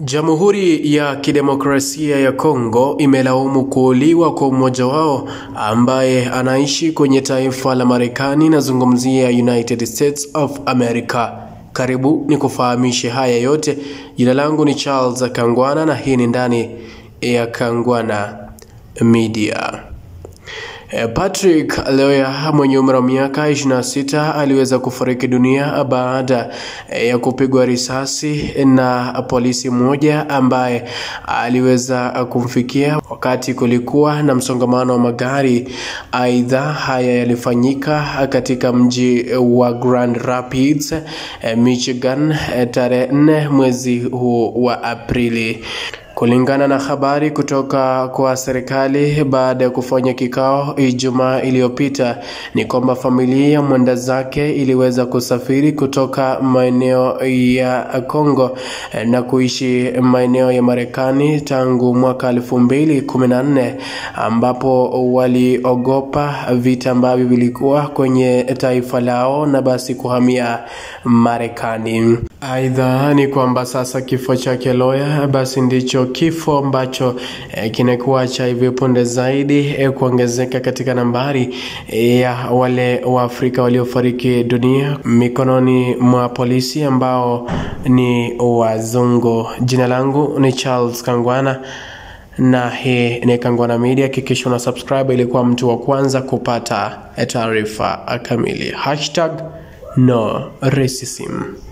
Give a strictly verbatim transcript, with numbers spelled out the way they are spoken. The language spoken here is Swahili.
Jamhuri ya Kidemokrasia ya Kongo imelaumu kuuliwa kwa mmoja wao ambaye anaishi kwenye taifa la Marekani, nazungumzia United States of America. Karibu ni kufahamishe haya yote. Jina langu ni Charles Kangwana na hii ni ndani ya Kangwana Media. Patrick Loya mwenye umri wa miaka ishirini na sita aliweza kufariki dunia baada ya kupigwa risasi na polisi mmoja ambaye aliweza kumfikia wakati kulikuwa na msongamano wa magari. Aidha, haya yalifanyika katika mji wa Grand Rapids, Michigan tarehe nne mwezi huu wa Aprili. Kulingana na habari kutoka kwa serikali baada ya kufanya kikao Ijumaa iliyopita, ni kwamba familia mwenda zake iliweza kusafiri kutoka maeneo ya Kongo na kuishi maeneo ya Marekani tangu mwaka elfu mbili kumi na nne, ambapo waliogopa vita ambavyo vilikuwa kwenye taifa lao na basi kuhamia Marekani. Aidha, ni kwamba sasa kifo chake Loya basi ndicho kifo ambacho eh, kinakuwa cha hivi punde zaidi eh, kuongezeka katika nambari eh, ya wale wa Afrika waliofariki dunia mikononi mwa polisi ambao ni wazungu. Jina langu ni Charles Kangwana na hii ni Kangwana Media. Hakikisha una subscribe ili kuwa mtu wa kwanza kupata taarifa kamili. Hashtag no racism.